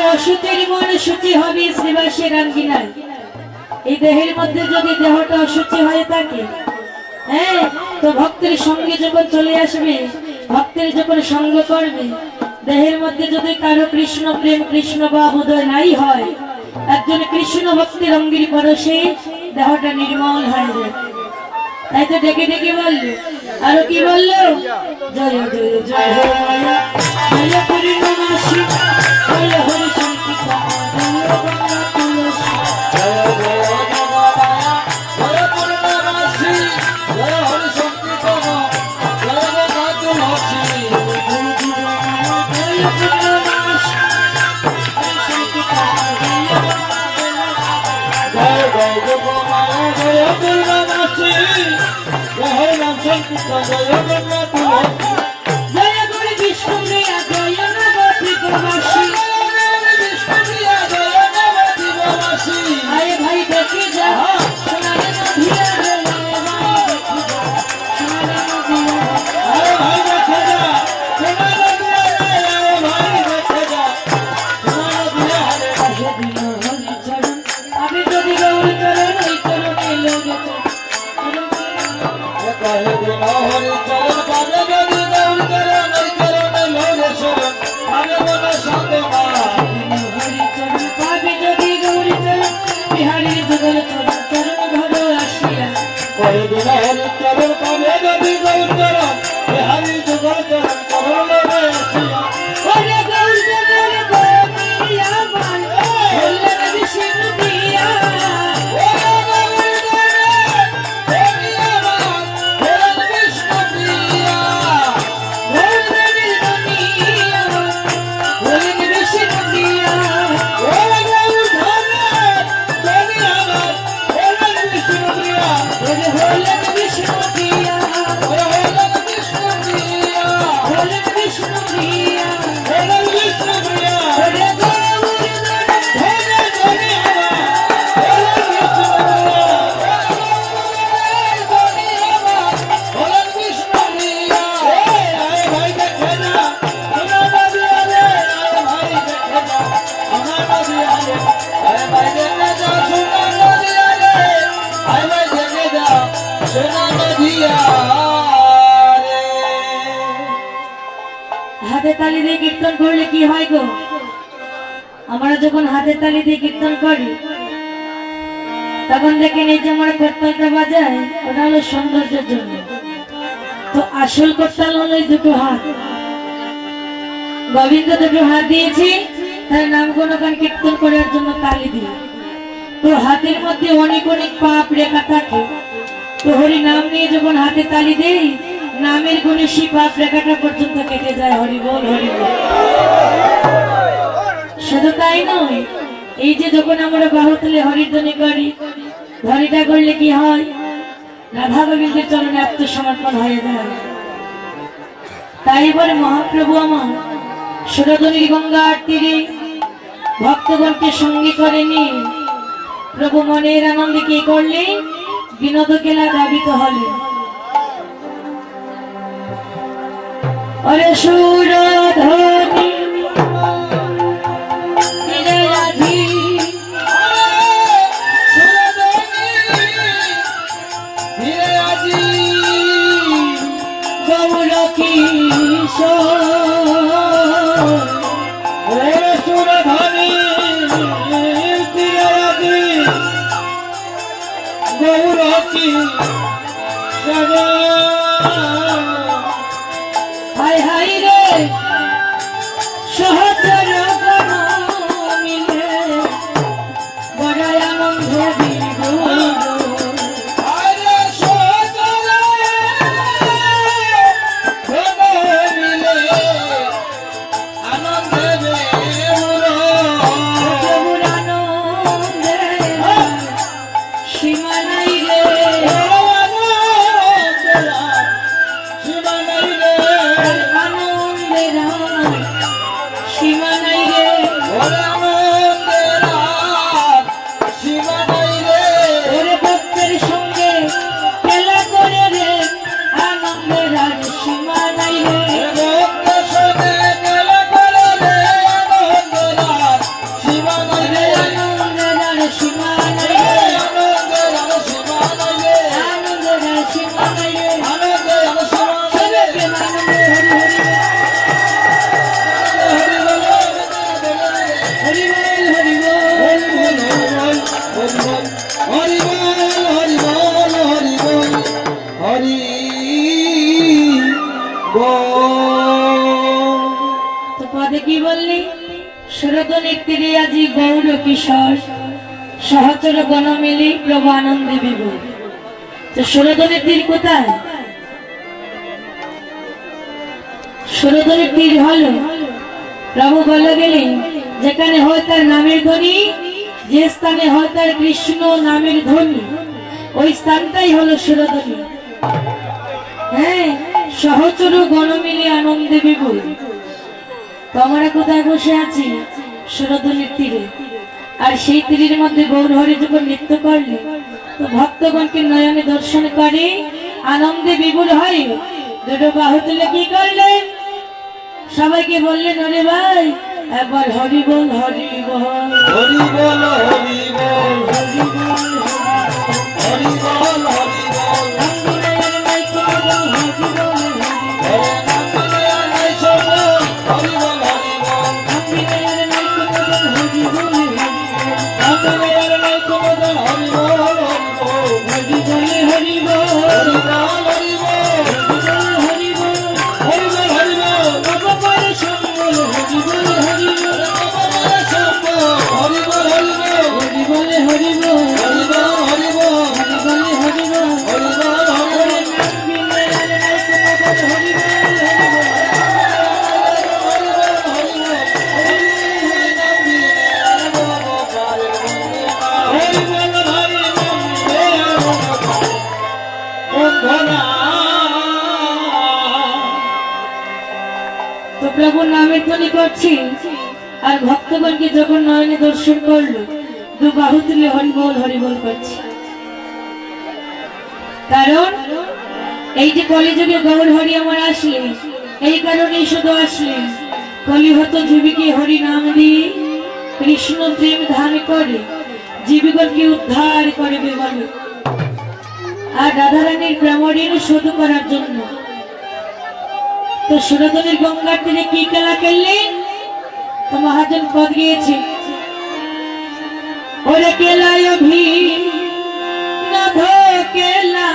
অশুচির মন শুচি হবে শ্রীবাসী গান কিনায়। এই দেহের মধ্যে যদি দেহটা অশুচি হয়ে থাকে, হ্যাঁ, তো ভক্তের সঙ্গে যখন চলে আসবে, ভক্তের যখন সঙ্গ করবে, দেহের মধ্যে যদি কারো কৃষ্ণ প্রেম কৃষ্ণ ভাব উদয় নাই হয়, একজন কৃষ্ণ ভক্তের অঙ্গির পরশে দেহটা নির্মল হয়ে যায়। তাই তো ডেকে ডেকে বললো, আরো কি বললো, জয় জয় জয় হে মায়া মায়া পূর্ণমাসী, জয় হরি সংকীর্তন, জয় গঙ্গা তুলসী, জয় জয় জগমায়া জয় পূর্ণমাসী, জয় হরি সংকীর্তন, জয় গঙ্গা তুলসী, জয় পূর্ণমাসী, হরি সংকীর্তন, জয় জয় জগমায়া জয় পূর্ণমাসী, জয় হরি নাম সংকীর্তন, জয় গঙ্গা তুলসী, জয় গুরু বিষ্ণু প্রিয়া, জয় নবদ্বীপ প্রবাসী। আরে ভাই দেখে যা সোনারে নদিয়া রে, ভাই দেখে যা সোনারে নদিয়া, আরে ভাই দেখে যা সোনা নদিয়া রে, ভাই দেখে যা সোনা নদিয়া রে, সেদিন হরি চরণ আমি যদি গৌর চরণ ওই চরণে লোকে কহে দিন হরি চরণ পাবে যদি গৌর চরণ, ওই চরণে লোরে শরণ পাবে মনে সাধনা, হরি চরণ পাবে যদি গৌর চরণ, বিহারীর যুগল চরণ চরণ ঘর আসিয়া, কহে দিন হরি চরণ পাবে যদি গৌর চরণ, বিহারী যুগল চরণ চরণ লোরে আসিয়া, ওরে গৌর চরণ গোপিয়া মান বললেন বিষ্ণু প্রিয়া, হাতে তালি দিয়ে কীর্তন করলে কি হয় গো? আমরা যখন হাতে তালি দিয়ে কীর্তন করি তখন দেখেন এই যে আমরা করতালটা বাজাই, ওটা হলো সৌন্দর্যের জন্য। তো আসল করতাল হলো এই দুটো হাত। গোবিন্দ দুটো হাত দিয়েছি তার নাম গুণগান কীর্তন করার জন্য তালি দিয়ে। তো হাতের মধ্যে অনেক অনেক পাপ রেখা থাকে, তো হরি নাম নিয়ে যখন হাতে তালি দেই, নামের গুণে সেই পাপ রেখাটা পর্যন্ত কেটে যায়। হরি বল হরি বল। শুধু তাই নয়, এই যে যখন আমরা বাহু তুলে হরির ধ্বনি করি, হরিটা করলে কি হয়, রাধা গোবিন্দের চরণে আত্মসমর্পণ হয়ে যায়। তাই বলে মহাপ্রভু আমার সুরধনির গঙ্গার তীরে ভক্তগণকে সঙ্গে করে নিয়ে প্রভু মনের আনন্দে কি করলে, বিনোদ খেলা ধাবিত হলেন। অরে সুরধনি গৌর কিশোর, সুরধনি গৌর কিশোর, হাই হাই রে সহচর গণ মিলে বড়াই আনন্দে বিভোর, আরে সজল মিলে আনন্দে প্রভুর আনন্দে সীমা নাই রে, আনন্দের কি বললি? সুরধনের তীরে আজি গৌর কিশোর সহচর গণ মিলি প্রভু আনন্দে বিভোর। তো সুরধনের তীর কোথায়? সুরধনের তীর হলো প্রভু বলে গেলেন যেখানে হয় তার নামের ধ্বনি, যে স্থানে হয় তার কৃষ্ণ নামের ধ্বনি, ওই স্থানটাই হলো সুরধনী। হ্যাঁ, সহচর গণ মিলে আনন্দে বিভোর। তো আমরা কোথায় বসে আছি? সুরধনীর তীরে। আর সেই তীরের মধ্যে গৌর হরি যখন নৃত্য করলেন, তো ভক্তগণকে নয়নে দর্শন করে আনন্দে বিভোর হয়। দুটো বাহু তুলে কি করলেন? সবাইকে বললেন, ওরে ভাই একবার হরি বল, হরি বল, হরি বল, হরি বল, হরি বল, হরি বল, হরি বল। তো প্রভু নামের ধ্বনি করছি আর ভক্তগণকে যখন নয়নে দর্শন করলো, দু বাহু তুলে হরি বল করছি। কারণ এই যে কলিযুগে গৌর হরি আমার আসলেন, এই কারণেই শুধু আসলেন কলিহত জীবিকে হরি নাম দিয়ে কৃষ্ণ প্রেম ধান করে জীবিগণকে উদ্ধার করবে বলে, আর রাধারানীর প্রেমঋণ শোধ করার জন্য। তো সুরধনের গঙ্গার তীরে কি খেলা খেললেন? তো মহাজন পদ গিয়েছে, ওরে কেলায় ভি নধ কেলা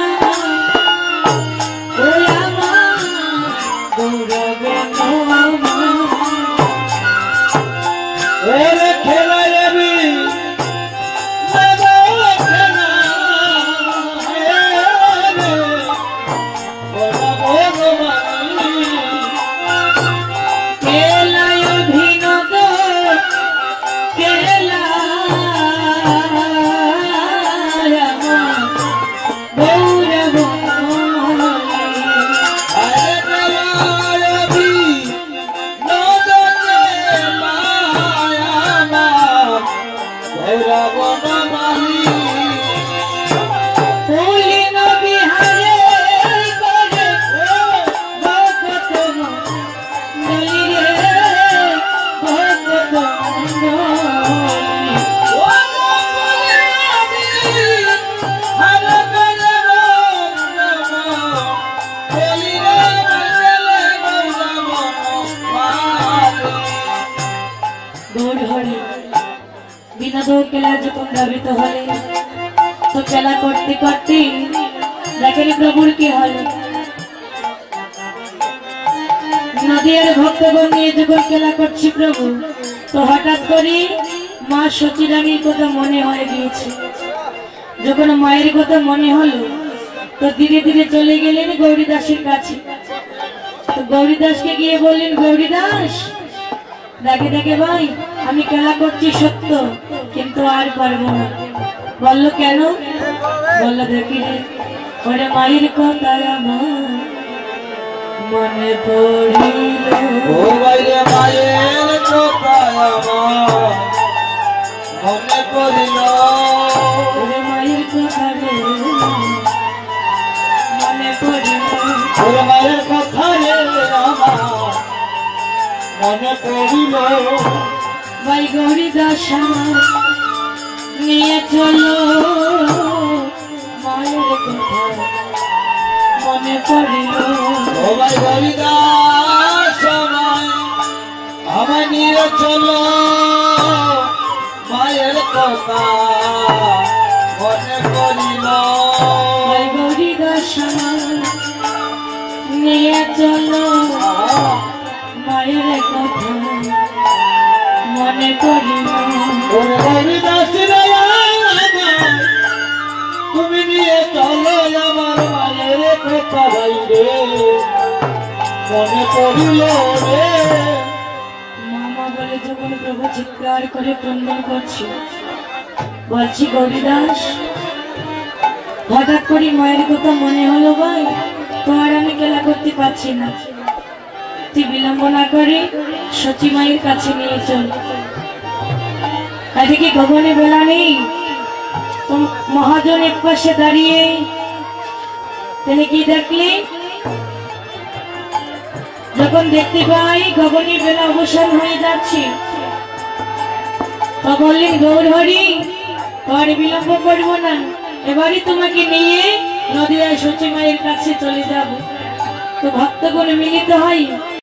যখন ধাবিত হলে, তো খেলা করতে করতে দেখেন প্রভুর কি হলো। নদীর ভক্তগণ নিয়ে যখন খেলা করছি প্রভু, তো হঠাৎ করে মা সচিরানীর কথা মনে হয়ে গিয়েছে। যখন মায়ের কথা মনে হলো, তো ধীরে ধীরে চলে গেলেন গৌরীদাসের কাছে। তো গৌরীদাসকে গিয়ে বললেন, গৌরীদাস দেখে দেখে ভাই আমি খেলা করছি সত্য, কিন্তু আর পারবো না। বললো কেন? বললো দেখি রে, ওরে মায়ের কথা আমার মনে পড়িল, ও বাইরে মায়ের কথা আমার মনে পড়িল, ওরে মায়ের কথা রে মনে পড়িল, ওরে মায়ের কথা রে আমার মনে পড়িল। ভাই গৌরীদাস আমার নিয়ে চলো, মায়ের কথা মনে পড়িল, ও ভাই হরিদাস আমায় নিয়ে চলো, মায়ের কথা মনে পড়িল। ভাই গৌরীদাস আমার নিয়ে চলো, মায়ের কথা মনে করি না। ওরে হরিদাস রে আমার, তুমি নিয়ে চলো আমার মায়ের কথা বাইরে, মনে পড়িল রে। মামা বলে যখন প্রভু চিৎকার করে ক্রন্দন করছে, বলছি হরিদাস, হঠাৎ করে মায়ের কথা মনে হলো ভাই, তোমার আমি খেলা করতে পারছি না, তুই বিলম্ব না করে সচি মায়ের কাছে নিয়ে চল। এদিকে গগনে বেলা নেই, মহাজন এক পাশে দাঁড়িয়ে তিনি কি দেখলে, যখন দেখতে পাই গগনে বেলা অবসান হয়ে যাচ্ছে, তো বললেন গৌর হরি, তোমার বিলম্ব করবো না, এবারই তোমাকে নিয়ে নদিয়ায় সচি মায়ের কাছে চলে যাব। তো ভক্তগণ মিলিত হয়,